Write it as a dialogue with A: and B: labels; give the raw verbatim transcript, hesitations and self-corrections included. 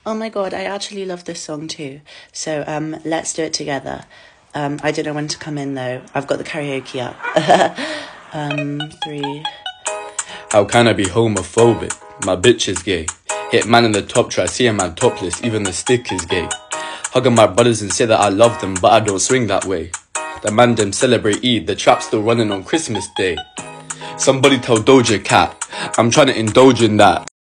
A: Oh my god, I actually love this song too. So um, let's do it together. Um, I don't know when to come in though. I've got the karaoke up. um, three.
B: How can I be homophobic? My bitch is gay. Hit man in the top try, see a man topless, even the stick is gay. Hugging my brothers and say that I love them, but I don't swing that way. The man them celebrate Eid, the trap's still running on Christmas Day. Somebody tell Doja Cat, I'm trying to indulge in that.